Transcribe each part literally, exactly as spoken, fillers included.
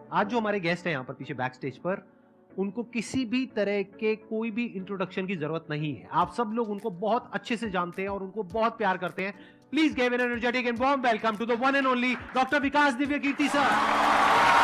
आज जो हमारे गेस्ट हैं यहाँ पर पीछे बैक स्टेज पर, उनको किसी भी तरह के कोई भी इंट्रोडक्शन की जरूरत नहीं है। आप सब लोग उनको बहुत अच्छे से जानते हैं और उनको बहुत प्यार करते हैं। Please give an energetic and warm welcome to the one and only doctor Vikas Divya Kirti sir.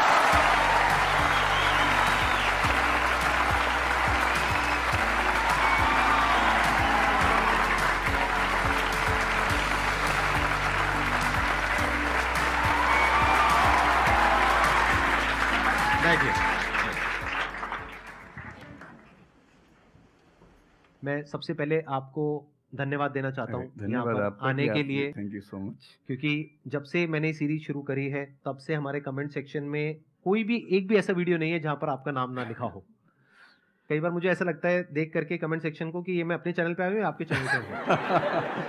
मैं सबसे पहले आपको धन्यवाद देना चाहता हूँ धन्यवाद आपका आने के लिए। Thank you so much. क्योंकि जब से मैंने सीरीज शुरू करी है तब से हमारे कमेंट सेक्शन में कोई भी एक भी ऐसा वीडियो नहीं है जहां पर आपका नाम ना लिखा हो। कई बार मुझे ऐसा लगता है देख करके कमेंट सेक्शन को कि ये मैं अपने चैनल पे आया हूँ या आपके चैनल पे हूँ।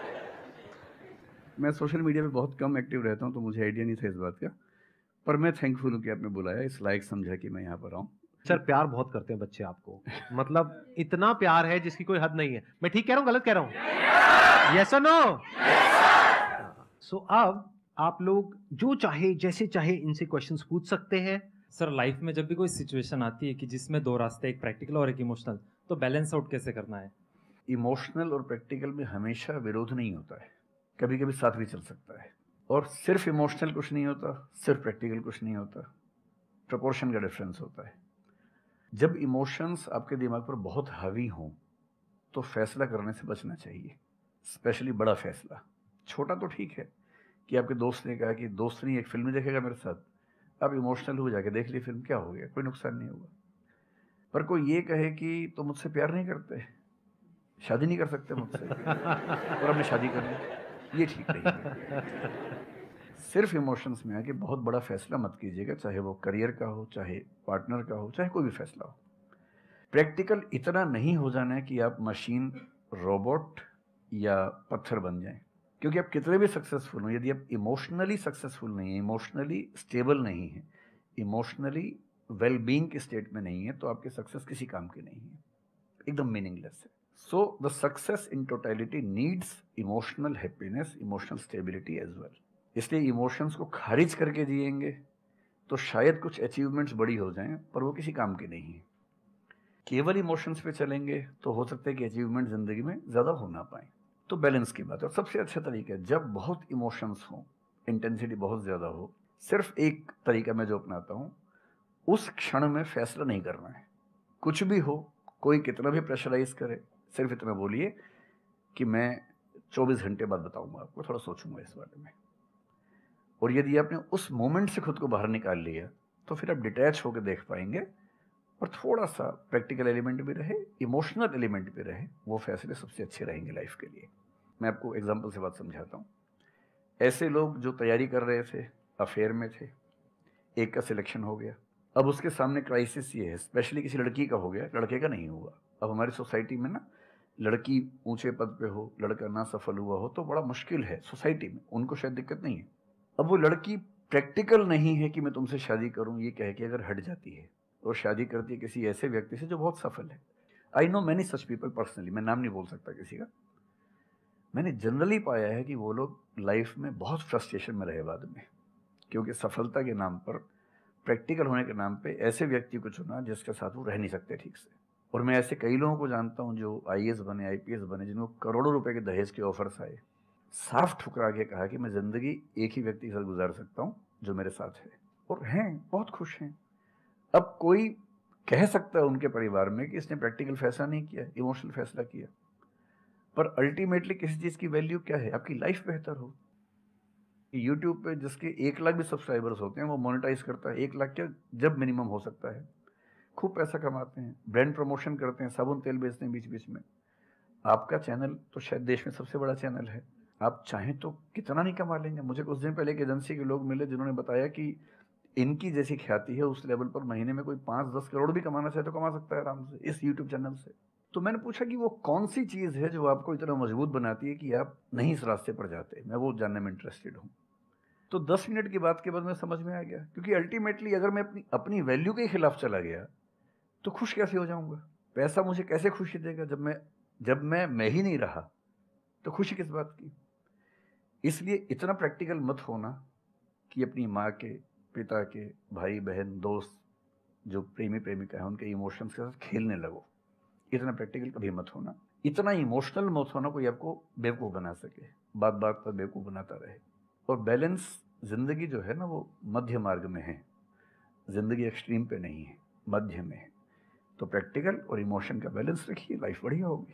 मैं सोशल मीडिया पे बहुत कम एक्टिव रहता हूँ तो मुझे आइडिया नहीं था इस बात का, पर मैं थैंकफुल हूँ कि आपने बुलाया, इस लायक समझा कि मैं यहाँ पर आऊँ। सर प्यार बहुत करते हैं बच्चे आपको, मतलब इतना प्यार है जिसकी कोई हद नहीं है। मैं ठीक कह रहा हूँ गलत कह रहा हूँ? यस और नो? सो अब आप लोग जो चाहे जैसे चाहे इनसे क्वेश्चंस पूछ सकते हैं। सर लाइफ में जब भी कोई सिचुएशन आती है कि जिसमें दो रास्ते, एक प्रैक्टिकल और एक इमोशनल, तो बैलेंस आउट कैसे करना है? इमोशनल और प्रैक्टिकल में हमेशा विरोध नहीं होता है, कभी कभी साथ भी चल सकता है। और सिर्फ इमोशनल कुछ नहीं होता, सिर्फ प्रैक्टिकल कुछ नहीं होता, प्रोपोर्शन का डिफरेंस होता है। जब इमोशंस आपके दिमाग पर बहुत हावी हों तो फैसला करने से बचना चाहिए, स्पेशली बड़ा फैसला। छोटा तो ठीक है कि आपके दोस्त ने कहा कि दोस्त नहीं एक फिल्म देखेगा मेरे साथ, आप इमोशनल हो जाके देख ली फिल्म, क्या हो गया, कोई नुकसान नहीं होगा। पर कोई ये कहे कि तो मुझसे प्यार नहीं करते, शादी नहीं कर सकते मुझसे और हमने शादी कर ली, ये ठीक नहीं है। सिर्फ इमोशंस में है कि बहुत बड़ा फैसला मत कीजिएगा, चाहे वो करियर का हो, चाहे पार्टनर का हो, चाहे कोई भी फैसला हो। प्रैक्टिकल इतना नहीं हो जाना है कि आप मशीन, रोबोट या पत्थर बन जाएं। क्योंकि आप कितने भी सक्सेसफुल हो, यदि आप इमोशनली सक्सेसफुल नहीं है, इमोशनली स्टेबल नहीं है, इमोशनली वेलबींग के स्टेट में नहीं है, तो आपकी सक्सेस किसी काम की नहीं है, एकदम मीनिंगलेस है। So the success in totality needs emotional happiness, emotional stability as well. इसलिए इमोशंस को खारिज करके जिएंगे तो शायद कुछ अचीवमेंट्स बड़ी हो जाएं, पर वो किसी काम की नहीं है। केवल इमोशंस पे चलेंगे तो हो सकता है कि अचीवमेंट जिंदगी में ज़्यादा हो ना पाए। तो बैलेंस की बात है। और सबसे अच्छा तरीका है जब बहुत इमोशंस हो, इंटेंसिटी बहुत ज़्यादा हो, सिर्फ एक तरीका मैं जो अपनाता हूँ, उस क्षण में फैसला नहीं करना है। कुछ भी हो, कोई कितना भी प्रेशराइज करे, सिर्फ इतना बोलिए कि मैं चौबीस घंटे बाद बताऊंगा आपको, थोड़ा सोचूंगा इस बारे में। और यदि आपने उस मोमेंट से खुद को बाहर निकाल लिया तो फिर आप डिटैच होकर देख पाएंगे और थोड़ा सा प्रैक्टिकल एलिमेंट भी रहे, इमोशनल एलिमेंट भी रहे, वो फैसले सबसे अच्छे रहेंगे लाइफ के लिए। मैं आपको एग्जांपल से बात समझाता हूँ। ऐसे लोग जो तैयारी कर रहे थे, अफेयर में थे, एक का सिलेक्शन हो गया, अब उसके सामने क्राइसिस ये है, स्पेशली किसी लड़की का हो गया, लड़के का नहीं हुआ। अब हमारी सोसाइटी में ना, लड़की ऊंचे पद पे हो, लड़का ना सफल हुआ हो तो बड़ा मुश्किल है सोसाइटी में, उनको शायद दिक्कत नहीं है। अब वो लड़की प्रैक्टिकल नहीं है कि मैं तुमसे शादी करूं, ये कह के अगर हट जाती है और शादी करती है किसी ऐसे व्यक्ति से जो बहुत सफल है। I know many such people personally, मैं नाम नहीं बोल सकता किसी का। मैंने जनरली पाया है कि वो लोग लाइफ में बहुत फ्रस्ट्रेशन में रहे बाद में, क्योंकि सफलता के नाम पर, प्रैक्टिकल होने के नाम पे ऐसे व्यक्ति को चुना जिसके साथ वो रह नहीं सकते ठीक से। और मैं ऐसे कई लोगों को जानता हूँ जो आई ए एस बने, आई पी एस बने, जिनको करोड़ों रुपए के दहेज के ऑफर्स आए, साफ ठुकरा के कहा कि मैं जिंदगी एक ही व्यक्ति के साथ गुजार सकता हूँ जो मेरे साथ है, और हैं, बहुत खुश हैं। अब कोई कह सकता है उनके परिवार में कि इसने प्रैक्टिकल फैसला नहीं किया, इमोशनल फैसला किया, पर अल्टीमेटली किसी चीज की वैल्यू क्या है? आपकी लाइफ बेहतर हो। यूट्यूब पे जिसके एक लाख भी सब्सक्राइबर्स होते हैं वो मोनेटाइज करता है, एक लाख क्या जब मिनिमम हो सकता है, खूब पैसा कमाते हैं, ब्रांड प्रमोशन करते हैं, साबुन तेल बेचते हैं बीच बीच में। आपका चैनल तो शायद देश में सबसे बड़ा चैनल है, आप चाहें तो कितना नहीं कमा लेंगे। मुझे कुछ दिन पहले एक एजेंसी के लोग मिले जिन्होंने बताया कि इनकी जैसी ख्याति है, उस लेवल पर महीने में कोई पाँच दस करोड़ भी कमाना चाहे तो कमा सकता है आराम से इस यूट्यूब चैनल से। तो मैंने पूछा कि वो कौन सी चीज़ है जो आपको इतना मजबूत बनाती है कि आप नहीं इस रास्ते पर जाते। मैं वो जानने में इंटरेस्टेड हूँ। तो दस मिनट की बात के बाद मैं समझ में आ गया, क्योंकि अल्टीमेटली अगर मैं अपनी अपनी वैल्यू के खिलाफ चला गया तो खुश कैसे हो जाऊंगा? पैसा मुझे कैसे खुशी देगा जब मैं जब मैं मैं ही नहीं रहा? तो खुशी किस बात की? इसलिए इतना प्रैक्टिकल मत होना कि अपनी माँ के, पिता के, भाई बहन, दोस्त, जो प्रेमी प्रेमिका है, उनके इमोशंस के साथ खेलने लगो। इतना प्रैक्टिकल कभी मत होना, इतना इमोशनल मत होना कोई आपको बेवकूफ़ बना सके, बात बात पर बेवकूफ़ बनाता रहे। और बैलेंस, ज़िंदगी जो है ना वो मध्य मार्ग में है, ज़िंदगी एक्सट्रीम पे नहीं है, मध्य में है। तो प्रैक्टिकल और इमोशन का बैलेंस रखिए, लाइफ बढ़िया होगी।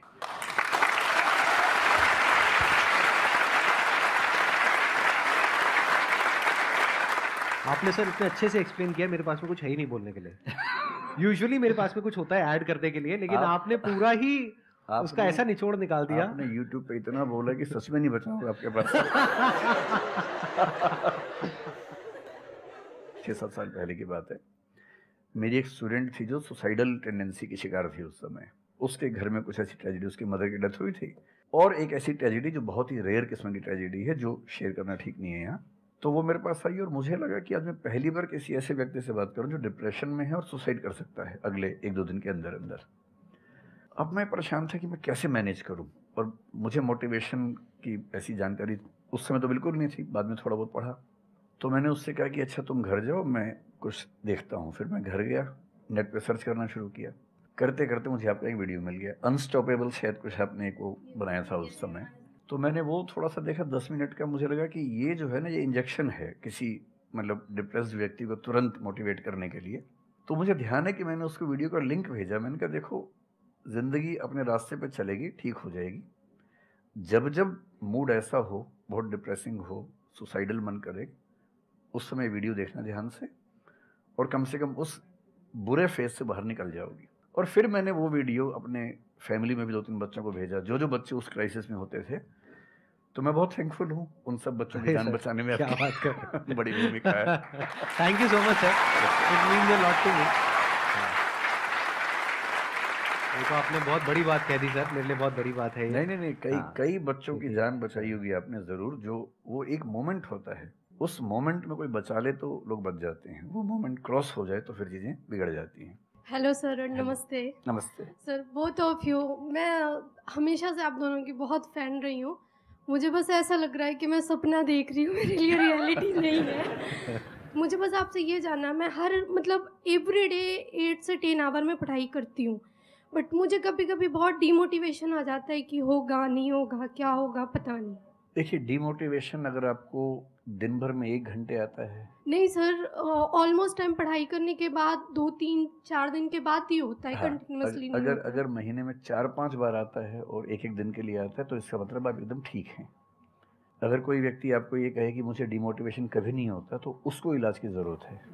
आपने सर इतने अच्छे से एक्सप्लेन किया, मेरे पास में कुछ है ही नहीं बोलने के लिए। यूजुअली मेरे पास में कुछ होता है ऐड करने के लिए, लेकिन आप, आपने पूरा ही आपने, उसका ऐसा निचोड़ निकाल दिया। आपने यूट्यूब पे इतना बोला कि सच में नहीं बचा होगा आपके पास। छः सात साल पहले की बात है, मेरी एक स्टूडेंट थी जो सुसाइडल टेंडेंसी की शिकार थी उस समय। उसके घर में कुछ ऐसी ट्रेजेडी, उसकी मदर की डेथ हुई थी, और एक ऐसी ट्रेजेडी जो बहुत ही रेयर किस्म की ट्रेजेडी है, जो शेयर करना ठीक नहीं है यहाँ। तो वो मेरे पास आई और मुझे लगा कि आज मैं पहली बार किसी ऐसे व्यक्ति से बात करूं जो डिप्रेशन में है और सुसाइड कर सकता है अगले एक दो दिन के अंदर अंदर। अब मैं परेशान था कि मैं कैसे मैनेज करूं, और मुझे मोटिवेशन की ऐसी जानकारी उस समय तो बिल्कुल नहीं थी, बाद में थोड़ा बहुत पढ़ा। तो मैंने उससे कहा कि अच्छा तुम घर जाओ, मैं कुछ देखता हूँ। फिर मैं घर गया, नेट पे सर्च करना शुरू किया। करते करते मुझे आपका एक वीडियो मिल गया, अनस्टॉपेबल शायद कुछ आपने एक वो बनाया था उस समय। तो मैंने वो थोड़ा सा देखा, दस मिनट का। मुझे लगा कि ये जो है ना, ये इंजेक्शन है किसी मतलब डिप्रेस्ड व्यक्ति को तुरंत मोटिवेट करने के लिए। तो मुझे ध्यान है कि मैंने उसको वीडियो का लिंक भेजा। मैंने कहा देखो, ज़िंदगी अपने रास्ते पे चलेगी, ठीक हो जाएगी। जब जब मूड ऐसा हो, बहुत डिप्रेसिंग हो, सुसाइडल मन करे, उस समय वीडियो देखना ध्यान से, और कम से कम उस बुरे फेज से बाहर निकल जाओगी। और फिर मैंने वो वीडियो अपने फैमिली में भी दो तीन बच्चों को भेजा, जो जो बच्चे उस क्राइसिस में होते थे। तो मैं बहुत थैंकफुल हूँ उन सब बच्चों की जान बचाने में, क्या आपकी बात कर बड़ी भूमिका है। Thank you so much sir, it means a lot to me. ये तो आपने बहुत बड़ी बात कह दी सर, मेरे लिए बहुत बड़ी बात है ये। नहीं नहीं नहीं, कई हाँ, कई बच्चों की ठीक है। जान बचाई होगी आपने ज़रूर। जो वो एक मोमेंट होता है, उस मोमेंट में कोई बचा ले तो लोग बच जाते हैं, वो मोमेंट क्रॉस हो जाए तो फिर चीज़ें बिगड़ जाती हैं। हेलो सर, और हेलो। नमस्ते नमस्ते। Sir, both of you. मैं हमेशा से आप दोनों की बहुत फ़ैन रही हूँ। मुझे बस ऐसा लग रहा है कि मैं सपना देख रही हूँ, मेरे लिए रियलिटी नहीं है। मुझे बस आपसे ये जानना है, मैं हर मतलब एवरी डे एट से टेन आवर में पढ़ाई करती हूँ, बट मुझे कभी कभी बहुत डीमोटिवेशन आ जाता है कि होगा नहीं होगा, क्या होगा पता नहीं। देखिए, डीमोटिवेशन अगर आपको दिन भर में एक घंटे आता है, नहीं सर, ऑलमोस्ट टाइम पढ़ाई करने के बाद दो तीन चार दिन के बाद ही होता है, हाँ, कंटिन्यूसली अग- नहीं अगर होता। अगर महीने में चार पांच बार आता है और एक एक दिन के लिए आता है, तो इसका मतलब आप एकदम ठीक हैं। अगर कोई व्यक्ति आपको ये कहे कि मुझे डिमोटिवेशन कभी नहीं होता, तो उसको इलाज की ज़रूरत है,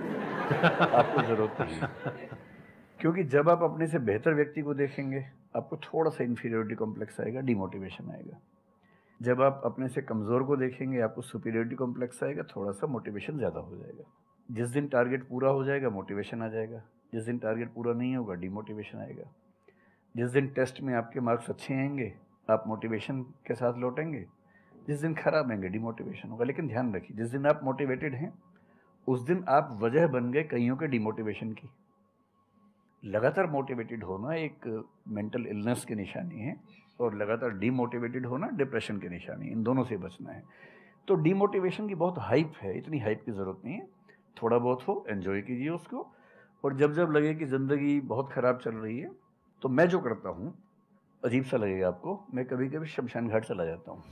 आपको ज़रूरत नहीं है। क्योंकि जब आप अपने से बेहतर व्यक्ति को देखेंगे, आपको थोड़ा सा इन्फीरियोरिटी कॉम्प्लेक्स आएगा, डिमोटिवेशन आएगा। जब आप अपने से कमज़ोर को देखेंगे, आपको सुपीरियोरिटी कॉम्प्लेक्स आएगा, थोड़ा सा मोटिवेशन ज़्यादा हो जाएगा। जिस दिन टारगेट पूरा हो जाएगा, मोटिवेशन आ जाएगा। जिस दिन टारगेट पूरा नहीं होगा, डिमोटिवेशन आएगा। जिस दिन टेस्ट में आपके मार्क्स अच्छे आएंगे, आप मोटिवेशन के साथ लौटेंगे। जिस दिन खराब आएंगे, डिमोटिवेशन होगा। लेकिन ध्यान रखिए, जिस दिन आप मोटिवेटेड हैं, उस दिन आप वजह बन गए कईयों के डिमोटिवेशन की। लगातार मोटिवेटेड होना एक मेंटल इलनेस की निशानी है, और लगातार डीमोटिवेटेड होना डिप्रेशन की निशानी। इन दोनों से बचना है। तो डीमोटिवेशन की बहुत हाइप है, इतनी हाइप की ज़रूरत नहीं है। थोड़ा बहुत हो, एंजॉय कीजिए उसको। और जब जब लगे कि ज़िंदगी बहुत ख़राब चल रही है, तो मैं जो करता हूँ, अजीब सा लगेगा आपको, मैं कभी कभी शमशान घाट चला जाता हूँ।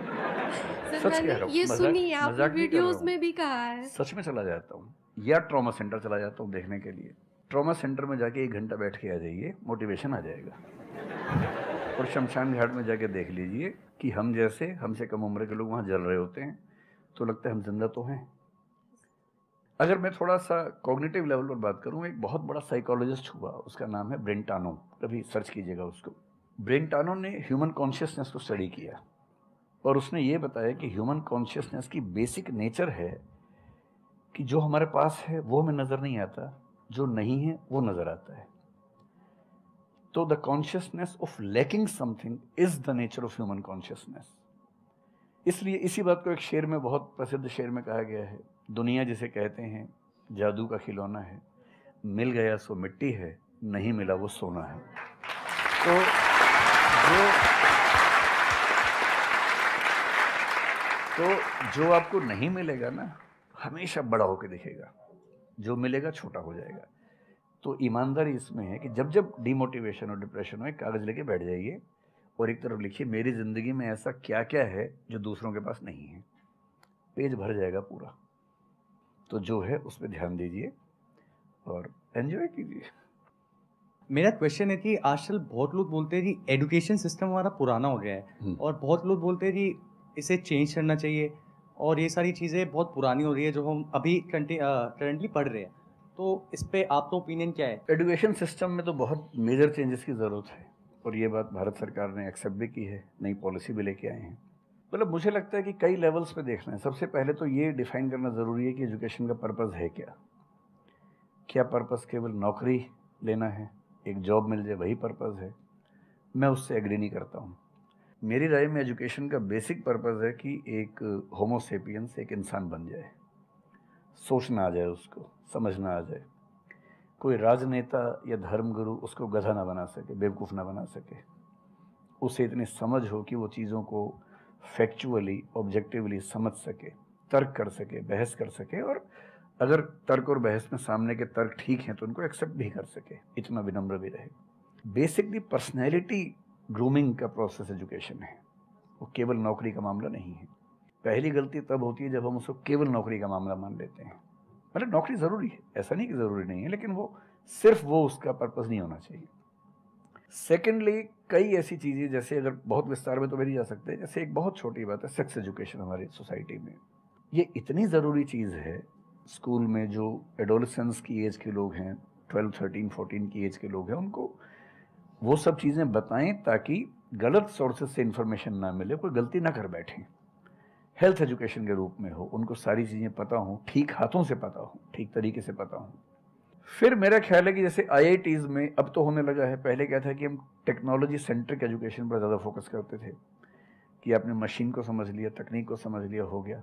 सर सच कह मैंने रहा हूँ, ये मजाक सुनी है, आपने मजाक नहीं कर रहा वीडियोस हूँ, में भी कहा है। सच में चला जाता हूँ। या ट्रॉमा सेंटर चला जाता हूँ देखने के लिए। ट्रॉमा सेंटर में जाके एक घंटा बैठ के आ जाइए, मोटिवेशन आ जाएगा। और शमशान घाट में जाके देख लीजिए कि हम जैसे हमसे कम उम्र के लोग वहाँ जल रहे होते हैं, तो लगता है हम जिंदा तो हैं। अगर मैं थोड़ा सा कॉग्निटिव लेवल पर बात करूँ, एक बहुत बड़ा साइकोलॉजिस्ट हुआ, उसका नाम है ब्रेंटानो, कभी सर्च कीजिएगा उसको। ब्रेंटानो ने ह्यूमन कॉन्शियसनेस को स्टडी किया, और उसने ये बताया कि ह्यूमन कॉन्शियसनेस की बेसिक नेचर है कि जो हमारे पास है वो हमें नज़र नहीं आता, जो नहीं है वो नज़र आता है। तो the consciousness of lacking something is the nature of human consciousness. इसलिए इसी बात को एक शेर में, बहुत प्रसिद्ध शेर में कहा गया है, दुनिया जिसे कहते हैं जादू का खिलौना है, मिल गया सो मिट्टी है, नहीं मिला वो सोना है। तो जो तो जो आपको नहीं मिलेगा ना, हमेशा बड़ा होकर दिखेगा, जो मिलेगा छोटा हो जाएगा। तो ईमानदारी इसमें है कि जब जब डिमोटिवेशन और डिप्रेशन हो, एक कागज़ लेके बैठ जाइए और एक तरफ लिखिए मेरी ज़िंदगी में ऐसा क्या क्या है जो दूसरों के पास नहीं है। पेज भर जाएगा पूरा। तो जो है उस पर ध्यान दीजिए और एंजॉय कीजिए। मेरा क्वेश्चन है कि आजकल बहुत लोग बोलते हैं कि एजुकेशन सिस्टम हमारा पुराना हो गया है हम्म। और बहुत लोग बोलते हैं कि इसे चेंज करना चाहिए और ये सारी चीज़ें बहुत पुरानी हो रही है जो हम अभी करंटली पढ़ रहे हैं। तो इस पे आपका ओपिनियन क्या है? एजुकेशन सिस्टम में तो बहुत मेजर चेंजेस की ज़रूरत है और ये बात भारत सरकार ने एक्सेप्ट भी की है, नई पॉलिसी भी लेके आए हैं। मतलब मुझे लगता है कि कई लेवल्स पे देखना है। सबसे पहले तो ये डिफाइन करना ज़रूरी है कि एजुकेशन का पर्पज़ है क्या। क्या पर्पज़ केवल नौकरी लेना है, एक जॉब मिल जाए, वही पर्पज़ है? मैं उससे एग्री नहीं करता हूँ। मेरी राय में एजुकेशन का बेसिक पर्पज़ है कि एक होमो सेपियंस एक इंसान बन जाए, सोचना आ जाए, उसको समझना आ जाए। कोई राजनेता या धर्मगुरु उसको गधा ना बना सके, बेवकूफ़ ना बना सके। उसे इतनी समझ हो कि वो चीज़ों को फैक्चुअली ऑब्जेक्टिवली समझ सके, तर्क कर सके, बहस कर सके और अगर तर्क और बहस में सामने के तर्क ठीक हैं तो उनको एक्सेप्ट भी कर सके, इतना विनम्र भी रहे। बेसिकली पर्सनैलिटी ग्रूमिंग का प्रोसेस एजुकेशन है, वो केवल नौकरी का मामला नहीं है। पहली गलती तब होती है जब हम उसको केवल नौकरी का मामला मान लेते हैं। मतलब नौकरी ज़रूरी है, ऐसा नहीं कि ज़रूरी नहीं है, लेकिन वो सिर्फ वो उसका पर्पज़ नहीं होना चाहिए। सेकेंडली कई ऐसी चीज़ें, जैसे अगर बहुत विस्तार में तो मेरी जा सकते हैं, जैसे एक बहुत छोटी बात है सेक्स एजुकेशन हमारी सोसाइटी में। ये इतनी ज़रूरी चीज़ है। स्कूल में जो एडोलेसेंस की एज के लोग हैं, ट्वेल्व थर्टीन फोर्टीन की एज के लोग हैं, उनको वो सब चीज़ें बताएं ताकि गलत सोर्सेज से इन्फॉर्मेशन ना मिले, कोई गलती ना कर बैठें। हेल्थ एजुकेशन के रूप में हो, उनको सारी चीज़ें पता हो, ठीक हाथों से पता हो, ठीक तरीके से पता हो। फिर मेरा ख्याल है कि जैसे आई आई टीज़ में अब तो होने लगा है, पहले क्या था कि हम टेक्नोलॉजी सेंट्रिक एजुकेशन पर ज़्यादा फोकस करते थे कि आपने मशीन को समझ लिया, तकनीक को समझ लिया, हो गया,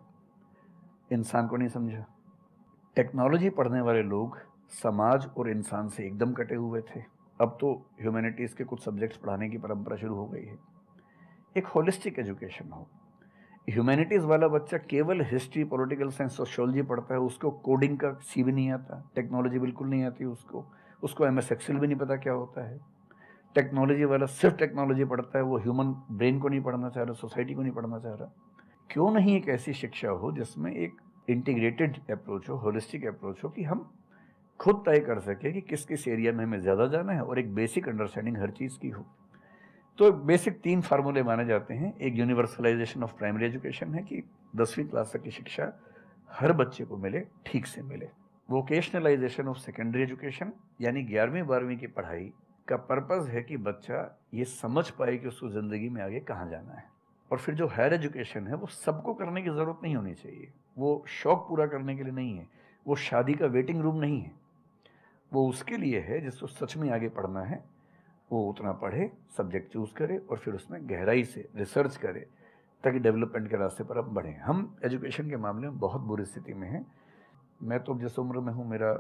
इंसान को नहीं समझा। टेक्नोलॉजी पढ़ने वाले लोग समाज और इंसान से एकदम कटे हुए थे। अब तो ह्यूमैनिटीज़ के कुछ सब्जेक्ट्स पढ़ाने की परंपरा शुरू हो गई है। एक होलिस्टिक एजुकेशन हो। ह्यूमैनिटीज़ वाला बच्चा केवल हिस्ट्री, पॉलिटिकल साइंस, सोशियोलॉजी पढ़ता है, उसको कोडिंग का सी भी नहीं आता, टेक्नोलॉजी बिल्कुल नहीं आती उसको उसको एम एस एक्सेल भी नहीं पता क्या होता है। टेक्नोलॉजी वाला सिर्फ टेक्नोलॉजी पढ़ता है, वो ह्यूमन ब्रेन को नहीं पढ़ना चाह रहा, सोसाइटी को नहीं पढ़ना चाह रहा। क्यों नहीं एक ऐसी शिक्षा हो जिसमें एक इंटीग्रेटेड अप्रोच हो, होलिस्टिक अप्रोच हो, कि हम खुद तय कर सके कि किस किस एरिया में हमें ज़्यादा जाना है और एक बेसिक अंडरस्टैंडिंग हर चीज़ की हो। तो बेसिक तीन फार्मूले माने जाते हैं। एक यूनिवर्सलाइजेशन ऑफ प्राइमरी एजुकेशन है कि दसवीं क्लास तक की शिक्षा हर बच्चे को मिले, ठीक से मिले। वोकेशनलाइजेशन ऑफ सेकेंडरी एजुकेशन, यानी ग्यारहवीं बारहवीं की पढ़ाई का पर्पज़ है कि बच्चा ये समझ पाए कि उसको ज़िंदगी में आगे कहाँ जाना है। और फिर जो हायर एजुकेशन है वो सबको करने की ज़रूरत नहीं होनी चाहिए, वो शौक़ पूरा करने के लिए नहीं है, वो शादी का वेटिंग रूम नहीं है, वो उसके लिए है जिसको सच में आगे पढ़ना है। वो उतना पढ़े, सब्जेक्ट चूज़ करे और फिर उसमें गहराई से रिसर्च करे ताकि डेवलपमेंट के रास्ते पर अब बढ़ें। हम एजुकेशन के मामले में बहुत बुरी स्थिति में हैं। मैं तो जिस उम्र में हूँ, मेरा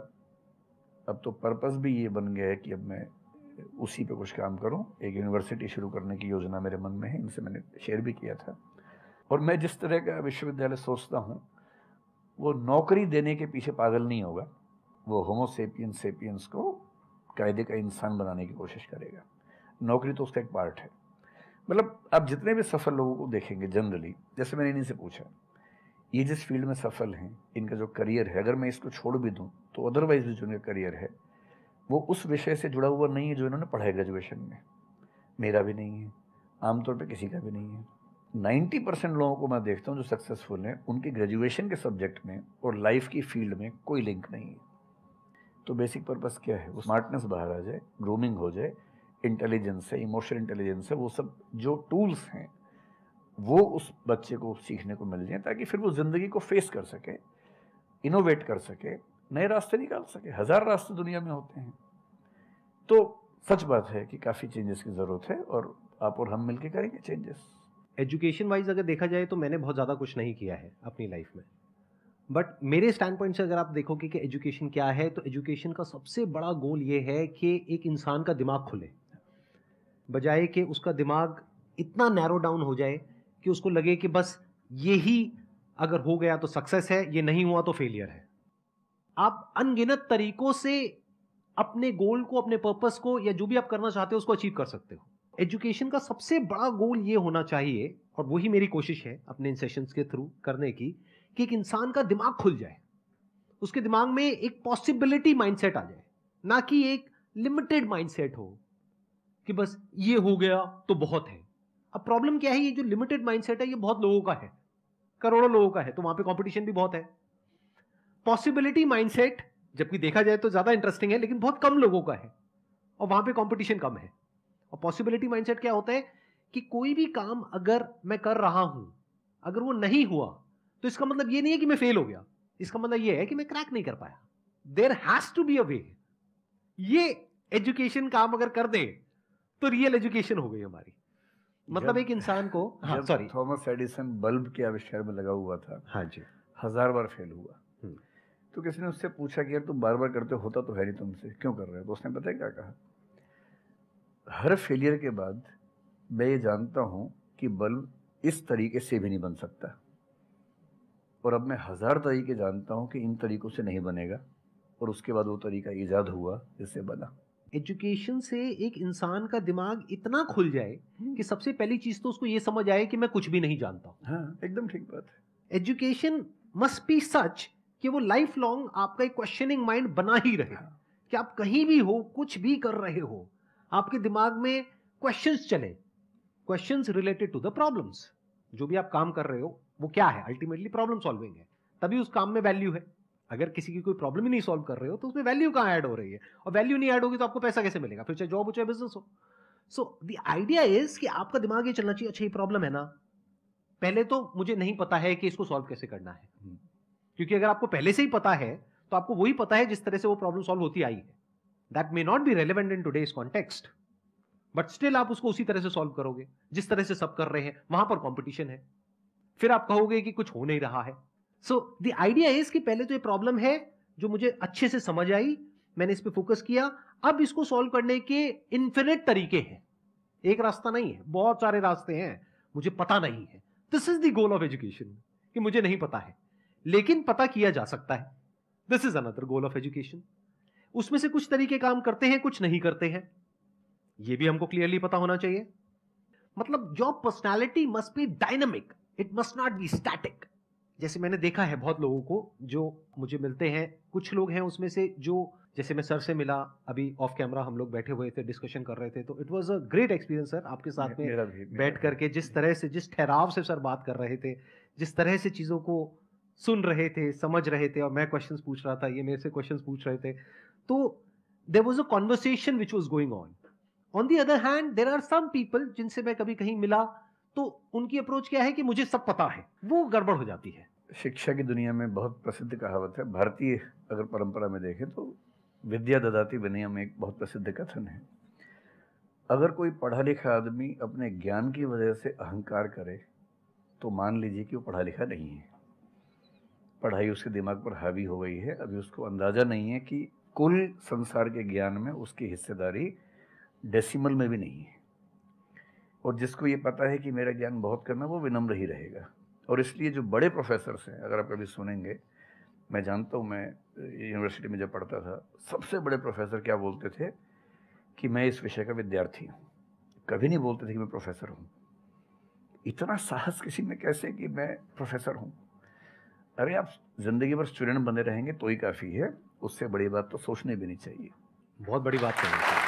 अब तो पर्पज़ भी ये बन गया है कि अब मैं उसी पे कुछ काम करूँ। एक यूनिवर्सिटी शुरू करने की योजना मेरे मन में है, इनसे मैंने शेयर भी किया था। और मैं जिस तरह का विश्वविद्यालय सोचता हूँ वो नौकरी देने के पीछे पागल नहीं होगा, वो होमो सेपियंस सेपियंस को कायदे का इंसान बनाने की कोशिश करेगा। नौकरी तो उसका एक पार्ट है। मतलब आप जितने भी सफल लोगों को देखेंगे जनरली, जैसे मैंने इन्हीं से पूछा, ये जिस फील्ड में सफल हैं, इनका जो करियर है, अगर मैं इसको छोड़ भी दूं तो अदरवाइज भी जो इनका करियर है वो उस विषय से जुड़ा हुआ नहीं है जो इन्होंने पढ़ा है ग्रेजुएशन में। मेरा भी नहीं है, आमतौर पर किसी का भी नहीं है। नाइन्टी परसेंट लोगों को मैं देखता हूँ जो सक्सेसफुल हैं, उनके ग्रेजुएशन के सब्जेक्ट में और लाइफ की फील्ड में कोई लिंक नहीं है। तो बेसिक पर्पस क्या है? वो स्मार्टनेस बाहर आ जाए, ग्रूमिंग हो जाए, इंटेलिजेंस है, इमोशनल इंटेलिजेंस है, वो सब जो टूल्स हैं वो उस बच्चे को सीखने को मिल जाए ताकि फिर वो ज़िंदगी को फेस कर सके, इनोवेट कर सके, नए रास्ते निकाल सके। हज़ार रास्ते दुनिया में होते हैं। तो सच बात है कि काफ़ी चेंजेस की ज़रूरत है और आप और हम मिलकर करेंगे चेंजेस। एजुकेशन वाइज अगर देखा जाए तो मैंने बहुत ज़्यादा कुछ नहीं किया है अपनी लाइफ में, बट मेरे स्टैंड पॉइंट से अगर आप देखोगे कि एजुकेशन क्या है, तो एजुकेशन का सबसे बड़ा गोल ये है कि एक इंसान का दिमाग खुले, बजाय कि उसका दिमाग इतना नैरो डाउन हो जाए कि उसको लगे कि बस यही अगर हो गया तो सक्सेस है, ये नहीं हुआ तो फेलियर है। आप अनगिनत तरीकों से अपने गोल को, अपने पर्पस को, या जो भी आप करना चाहते हो उसको अचीव कर सकते हो। एजुकेशन का सबसे बड़ा गोल ये होना चाहिए, और वही मेरी कोशिश है अपने इन सेशंस के थ्रू करने की, कि एक इंसान का दिमाग खुल जाए, उसके दिमाग में एक पॉसिबिलिटी माइंडसेट आ जाए, ना कि एक लिमिटेड माइंडसेट हो कि बस ये हो गया तो बहुत है। अब प्रॉब्लम क्या है, ये जो लिमिटेड माइंडसेट है ये बहुत लोगों का है, करोड़ों लोगों का है, तो वहां पे कंपटीशन भी बहुत है। पॉसिबिलिटी माइंडसेट जबकि देखा जाए तो ज्यादा इंटरेस्टिंग है, लेकिन बहुत कम लोगों का है और वहां पे कंपटीशन कम है। और पॉसिबिलिटी माइंडसेट क्या होता है कि कोई भी काम अगर मैं कर रहा हूं, अगर वो नहीं हुआ तो इसका मतलब ये नहीं है कि मैं फेल हो गया, इसका मतलब ये है कि मैं क्रैक नहीं कर पाया। There has to be a way. ये एजुकेशन काम अगर कर दे तो रियल एजुकेशन हो गई हमारी। मतलब एक इंसान को, हाँ सॉरी, थॉमस एडिसन बल्ब के आविष्कार में लगा हुआ था, हाँ जी, हजार बार फेल हुआ, तो किसी ने उससे पूछा कि यार तुम बार बार करते हो, होता तो है नहीं तुमसे, क्यों कर रहे हो? तो उसने पता है क्या कहा, हर फेलियर के बाद मैं ये जानता हूं कि बल्ब इस तरीके से भी नहीं बन सकता, और अब मैं हजार तरीके जानता हूं कि इन तरीकों से नहीं बनेगा, और उसके बाद वो तरीका ईजाद हुआ जिससे बना। एजुकेशन से एक इंसान का दिमाग इतना खुल जाए कि सबसे पहली चीज तो उसको ये समझ आए कि मैं कुछ भी नहीं जानता हूं। हाँ, एकदम ठीक बात है। एजुकेशन मस्ट बी सच कि वो लाइफ लॉन्ग आपका एक क्वेश्चनिंग माइंड बना ही रहे, कि आप कहीं भी हो, कुछ भी कर रहे हो, आपके दिमाग में क्वेश्चंस चले, questions related to the problems. जो भी आप काम कर रहे हो वो क्या है, अल्टीमेटली प्रॉब्लम सॉल्विंग है, तभी उस काम में वैल्यू है। अगर किसी की कोई प्रॉब्लम ही नहीं सॉल्व कर रहे हो तो उसमें वैल्यू कहां ऐड हो रही है, और वैल्यू नहीं ऐड होगी तो आपको पैसा कैसे मिलेगा, फिर चाहे जॉब हो चाहे बिजनेस हो। सो द आइडिया इज कि आपका दिमाग ये चलना चाहिए, अच्छा ये प्रॉब्लम है ना, पहले तो मुझे नहीं पता है कि इसको सॉल्व कैसे करना है, क्योंकि अगर आपको पहले से ही पता है तो आपको वही पता है जिस तरह से वो प्रॉब्लम सॉल्व होती आई है। That may not be relevant in today's context, but still आप उसको उसी तरह से सॉल्व करोगे जिस तरह से सब कर रहे हैं। वहां पर कंपटीशन है, फिर आप कहोगे कि कुछ हो नहीं रहा है। सो द आइडिया इज कि पहले तो ये प्रॉब्लम है जो मुझे अच्छे से समझ आई, मैंने इस पे फोकस किया, अब इसको सॉल्व करने के इन्फिनिट तरीके हैं, एक रास्ता नहीं है, बहुत सारे रास्ते हैं, मुझे पता नहीं है। This is the goal of education, कि मुझे नहीं पता है लेकिन पता किया जा सकता है। This is another goal of education. उसमें से कुछ तरीके काम करते हैं, कुछ नहीं करते हैं, यह भी हमको क्लियरली पता होना चाहिए। मतलब your personality must be dynamic, it must not be static. जैसे मैंने देखा है बहुत लोगों को जो मुझे मिलते हैं, कुछ लोग हैं उसमें से जो, जैसे मैं सर से मिला अभी ऑफ कैमरा, हम लोग बैठे हुए थे, डिस्कशन कर रहे थे, तो it was a great experience sir, आपके साथ में मेरा भी, मेरा बैठ करके जिस तरह से, जिस ठहराव से सर बात कर रहे थे, जिस तरह से चीजों को सुन रहे थे, समझ रहे थे, और मैं क्वेश्चंस पूछ रहा था, ये मेरे से क्वेश्चंस पूछ रहे थे, तो there was a conversation which was going on. On the other hand there are some people जिनसे मैं कभी कहीं मिला तो उनकी अप्रोच क्या है कि मुझे सब पता है, वो गड़बड़ हो जाती है। शिक्षा की दुनिया में बहुत प्रसिद्ध कहावत है, भारतीय अगर परंपरा में देखें तो विद्या ददाति विनयम में एक बहुत प्रसिद्ध कथन है। अगर कोई पढ़ा लिखा आदमी अपने ज्ञान की वजह से अहंकार करे तो मान लीजिए कि वो पढ़ा लिखा नहीं है, पढ़ाई उसके दिमाग पर हावी हो गई है, अभी उसको अंदाजा नहीं है कि कुल संसार के ज्ञान में उसकी हिस्सेदारी डेसिमल में भी नहीं है। और जिसको ये पता है कि मेरा ज्ञान बहुत करना, वो विनम्र ही रहेगा। और इसलिए जो बड़े प्रोफेसर्स हैं, अगर आप कभी सुनेंगे, मैं जानता हूँ, मैं यूनिवर्सिटी में जब पढ़ता था, सबसे बड़े प्रोफेसर क्या बोलते थे कि मैं इस विषय का विद्यार्थी हूँ, कभी नहीं बोलते थे कि मैं प्रोफेसर हूँ। इतना साहस किसी में कैसे कि मैं प्रोफेसर हूँ? अरे आप जिंदगी भर स्टूडेंट बने रहेंगे तो ही काफ़ी है, उससे बड़ी बात तो सोचने भी नहीं चाहिए। बहुत बड़ी बात करनी चाहिए।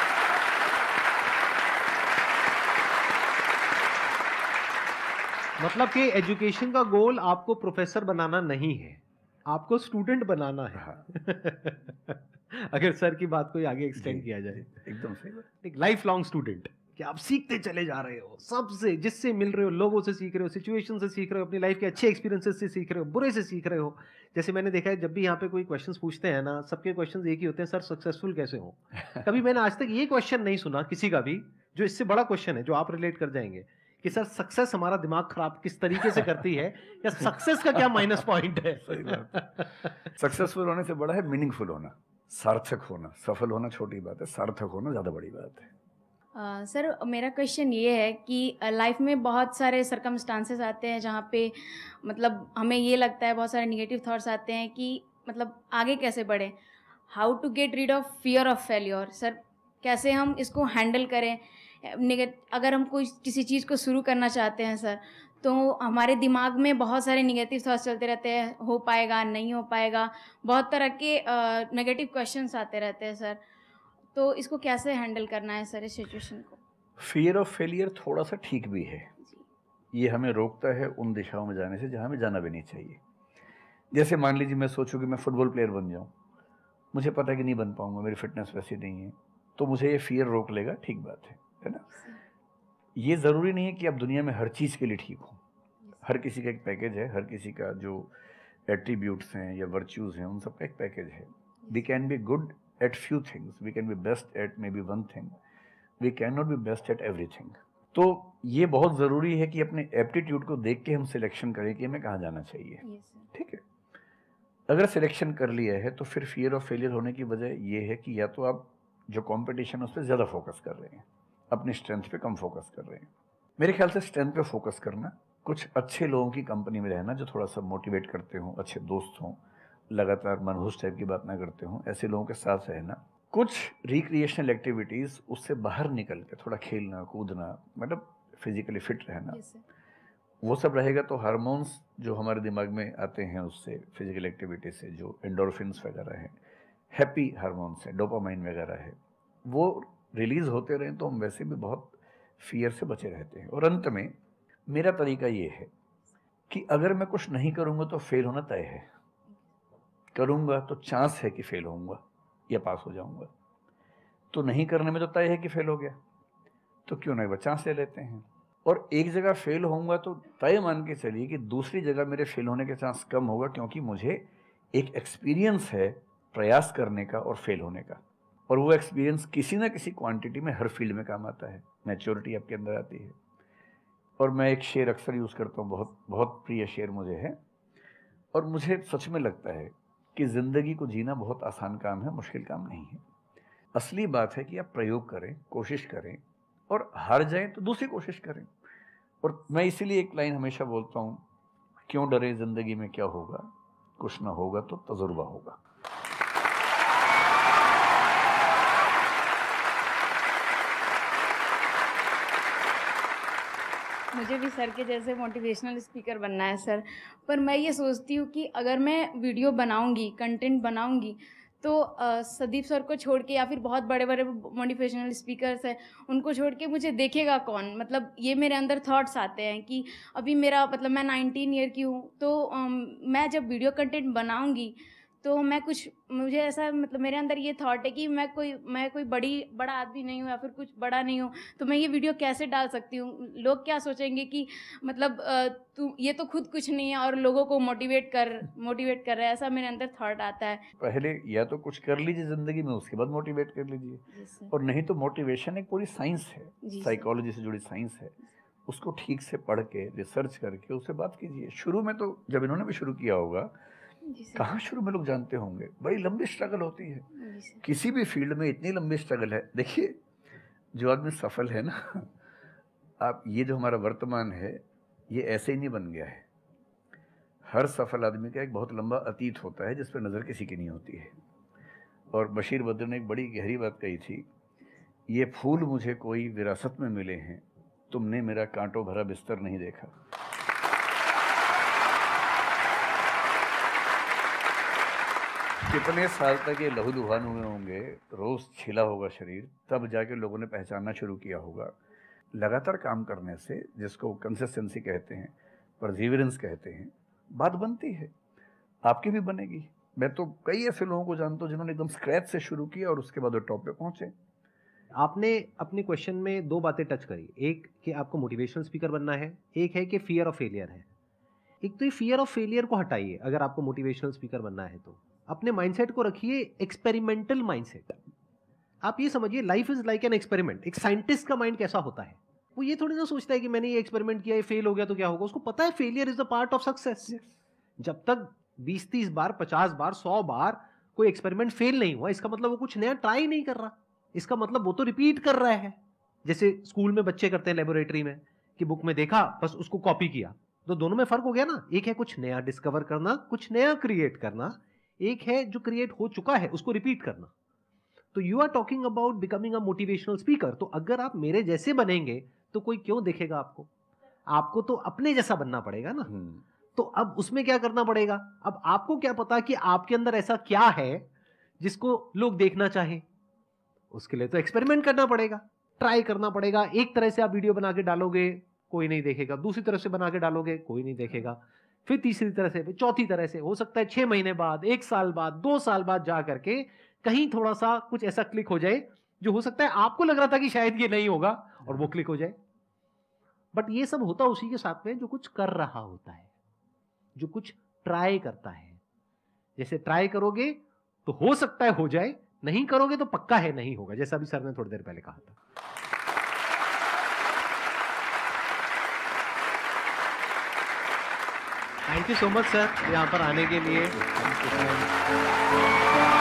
मतलब कि एजुकेशन का गोल आपको प्रोफेसर बनाना नहीं है, आपको स्टूडेंट बनाना है। हाँ। अगर सर की बात को आगे एक्सटेंड किया जाए, एकदम सही बात। एक लाइफ लॉन्ग स्टूडेंट, कि आप सीखते चले जा रहे हो, सबसे जिससे मिल रहे हो, लोगों से सीख रहे हो, सिचुएशन से सीख रहे हो, अपनी लाइफ के अच्छे एक्सपीरियंसेस से सीख रहे हो, बुरे से सीख रहे हो। जैसे मैंने देखा है जब भी यहाँ पे कोई क्वेश्चंस पूछते हैं ना, सबके क्वेश्चंस एक ही होते हैं, सर सक्सेसफुल कैसे हो। कभी मैंने आज तक ये क्वेश्चन नहीं सुना किसी का भी जो इससे बड़ा क्वेश्चन है, जो आप रिलेट कर जाएंगे कि सर सक्सेस हमारा दिमाग खराब किस तरीके से करती है, या सक्सेस का क्या माइनस पॉइंट है। सही बात। सक्सेसफुल होने से बड़ा है मीनिंगफुल होना, सार्थक होना। सफल होना छोटी बात है, सार्थक होना ज्यादा बड़ी बात है। अ, सर मेरा क्वेश्चन ये है कि लाइफ में बहुत सारे सर्कमस्टांसेस आते हैं जहाँ पे मतलब हमें ये लगता है, बहुत सारे नेगेटिव थॉट्स आते हैं कि मतलब आगे कैसे बढ़े, how to get rid of fear of failure. Sir कैसे हम इसको हैंडल करें, नेगेट अगर हम कोई किसी चीज़ को शुरू करना चाहते हैं सर, तो हमारे दिमाग में बहुत सारे नेगेटिव थॉट्स चलते रहते हैं, हो पाएगा नहीं हो पाएगा, बहुत तरह के नेगेटिव क्वेश्चंस आते रहते हैं सर। तो इसको कैसे हैंडल करना है सर इस सिचुएशन को? फियर ऑफ फेलियर थोड़ा सा ठीक भी है, जी ये हमें रोकता है उन दिशाओं में जाने से जहाँ हमें जाना भी नहीं चाहिए। जैसे मान लीजिए मैं सोचूं कि मैं फुटबॉल प्लेयर बन जाऊं, मुझे पता है कि नहीं बन पाऊंगा, मेरी फिटनेस वैसी नहीं है, तो मुझे ये फियर रोक लेगा, ठीक बात है है ना। ये ज़रूरी नहीं है कि आप दुनिया में हर चीज़ के लिए ठीक हो, हर किसी का एक पैकेज है, हर किसी का जो एट्रीब्यूट्स हैं या वर्च्यूज़ हैं उन सब का एक पैकेज है। We can be good at few things, we can be best at maybe one thing, we can not be best at everything. तो ये बहुत ज़रूरी है कि अपने एप्टीट्यूड को देख के हम सिलेक्शन करें कि हमें कहाँ जाना चाहिए, यस सर। ठीक है। अगर सिलेक्शन कर लिया है तो फिर फियर ऑफ फेलियर होने की वजह ये है कि या तो आप जो कंपटीशन है उस पर ज़्यादा फोकस कर रहे हैं, अपनी स्ट्रेंथ पे कम फोकस कर रहे हैं। मेरे ख्याल से स्ट्रेंथ पे फोकस करना, कुछ अच्छे लोगों की कंपनी में रहना जो थोड़ा सा मोटिवेट करते हों, अच्छे दोस्त हों, लगातार मनहूस टाइप की बात ना करते हों, ऐसे लोगों के साथ रहना, कुछ रिक्रिएशनल एक्टिविटीज़ उससे बाहर निकल के थोड़ा खेलना कूदना, मतलब फिजिकली फिट रहना, यस सर। वो सब रहेगा तो हार्मोन्स जो हमारे दिमाग में आते हैं उससे, फिजिकल एक्टिविटी से, जो एंडोर्फिन्स वगैरह हैं, हैप्पी हार्मोन्स है, डोपामाइन वगैरह है, वो रिलीज़ होते रहें तो हम वैसे भी बहुत फियर से बचे रहते हैं। और अंत में मेरा तरीका ये है कि अगर मैं कुछ नहीं करूँगा तो फेल होना तय है, करूँगा तो चांस है कि फेल होऊंगा या पास हो जाऊँगा, तो नहीं करने में तो तय है कि फेल हो गया, तो क्यों ना एक बार चांस ले लेते हैं। और एक जगह फेल होऊंगा तो तय मान के चलिए कि दूसरी जगह मेरे फेल होने के चांस कम होगा, क्योंकि मुझे एक एक्सपीरियंस है प्रयास करने का और फेल होने का, और वो एक्सपीरियंस किसी ना किसी क्वांटिटी में हर फील्ड में काम आता है, मैच्योरिटी आपके अंदर आती है। और मैं एक शेर अक्सर यूज़ करता हूँ, बहुत बहुत प्रिय शेर मुझे है, और मुझे सच में लगता है कि ज़िंदगी को जीना बहुत आसान काम है, मुश्किल काम नहीं है। असली बात है कि आप प्रयोग करें, कोशिश करें, और हार जाएं तो दूसरी कोशिश करें। और मैं इसीलिए एक लाइन हमेशा बोलता हूँ, क्यों डरे ज़िंदगी में क्या होगा, कुछ ना होगा तो तजुर्बा होगा। मुझे भी सर के जैसे मोटिवेशनल स्पीकर बनना है सर, पर मैं ये सोचती हूँ कि अगर मैं वीडियो बनाऊँगी, कंटेंट बनाऊँगी, तो अ, संदीप सर को छोड़ के या फिर बहुत बड़े बड़े मोटिवेशनल स्पीकर्स हैं उनको छोड़ के मुझे देखेगा कौन। मतलब ये मेरे अंदर थॉट्स आते हैं कि अभी मेरा मतलब मैं नाइनटीन ईयर की हूँ, तो अम, मैं जब वीडियो कंटेंट बनाऊँगी तो मैं कुछ, मुझे ऐसा मतलब मेरे अंदर ये थॉट है कि मैं कोई मैं कोई बड़ी बड़ा आदमी नहीं हूँ या फिर कुछ बड़ा नहीं हूँ, तो मैं ये वीडियो कैसे डाल सकती हूँ, लोग क्या सोचेंगे कि मतलब अ, तू ये तो खुद कुछ नहीं है और लोगों को मोटिवेट कर मोटिवेट कर रहा है, ऐसा मेरे अंदर थॉट आता है। पहले या तो कुछ कर लीजिए ज़िंदगी में, उसके बाद मोटिवेट कर लीजिए, जी सर। और नहीं तो मोटिवेशन एक पूरी साइंस है, जी सर। साइकोलॉजी से जुड़ी साइंस है, उसको ठीक से पढ़ के रिसर्च करके उससे बात कीजिए। शुरू में तो जब इन्होंने भी शुरू किया होगा, जी सर। कहाँ शुरू में लोग जानते होंगे, बड़ी लंबी स्ट्रगल होती है, जी सर। किसी भी फील्ड में इतनी लंबी स्ट्रगल है। देखिए जो आदमी सफल है ना, आप ये जो हमारा वर्तमान है ये ऐसे ही नहीं बन गया है, हर सफल आदमी का एक बहुत लंबा अतीत होता है जिस पर नज़र किसी की नहीं होती है। और बशीर बद्र ने एक बड़ी गहरी बात कही थी, ये फूल मुझे कोई विरासत में मिले हैं, तुमने मेरा कांटों भरा बिस्तर नहीं देखा। कितने साल तक ये लहूलुहान हुए होंगे, रोज छिला होगा शरीर, तब जाके लोगों ने पहचानना शुरू किया होगा। लगातार काम करने से, जिसको कंसिस्टेंसी कहते हैं, परसिवरेंस कहते हैं, बात बनती है, आपकी भी बनेगी। मैं तो कई ऐसे लोगों को जानता हूँ जिन्होंने एकदम स्क्रैच से शुरू किया और उसके बाद वो टॉप पे पहुंचे। आपने अपने क्वेश्चन में दो बातें टच करी, एक कि आपको मोटिवेशनल स्पीकर बनना है, एक है कि फियर ऑफ फेलियर है। एक तो ये फियर ऑफ फेलियर को हटाइए, अगर आपको मोटिवेशनल स्पीकर बनना है तो अपने माइंडसेट को रखिए एक्सपेरिमेंटल माइंडसेट। आप ये समझिए life is like an experiment. एक साइंटिस्ट का माइंड कैसा होता है, वो ये थोड़ी ना सोचता है कि मैंने ये एक्सपेरिमेंट किया, ये फेल हो गया तो क्या होगा। उसको पता है failure is the part of success. जब तक बीस तीस बार, पचास बार, सौ बार कोई एक्सपेरिमेंट फेल नहीं हुआ, इसका मतलब वो कुछ नया ट्राई नहीं कर रहा, इसका मतलब वो तो रिपीट कर रहा है। जैसे स्कूल में बच्चे करते हैं लेबोरेटरी में कि बुक में देखा बस उसको कॉपी किया, तो दोनों में फर्क हो गया ना। एक है कुछ नया डिस्कवर करना, कुछ नया क्रिएट करना, एक है जो क्रिएट हो चुका है उसको रिपीट करना। तो you are talking about becoming a motivational speaker. तो अगर आप मेरे जैसे बनेंगे तो कोई क्यों देखेगा आपको? आपको तो अपने जैसा बनना पड़ेगा ना। तो अब उसमें क्या करना पड़ेगा? अब आपको क्या पता कि आपके अंदर ऐसा क्या है जिसको लोग देखना चाहें? उसके लिए तो एक्सपेरिमेंट करना पड़ेगा, ट्राई करना पड़ेगा। एक तरह से आप वीडियो बना के डालोगे, कोई नहीं देखेगा। दूसरी तरह से बना के डालोगे, कोई नहीं देखेगा। फिर तीसरी तरह से, फिर चौथी तरह से। हो सकता है छह महीने बाद, एक साल बाद, दो साल बाद जा करके कहीं थोड़ा सा कुछ ऐसा क्लिक हो जाए जो हो सकता है आपको लग रहा था कि शायद ये नहीं होगा और वो क्लिक हो जाए। बट ये सब होता उसी के साथ में जो कुछ कर रहा होता है, जो कुछ ट्राई करता है। जैसे ट्राई करोगे तो हो सकता है हो जाए, नहीं करोगे तो पक्का है नहीं होगा, जैसा भी सर ने थोड़ी देर पहले कहा था। Thank you so much sir यहाँ पर आने के लिए।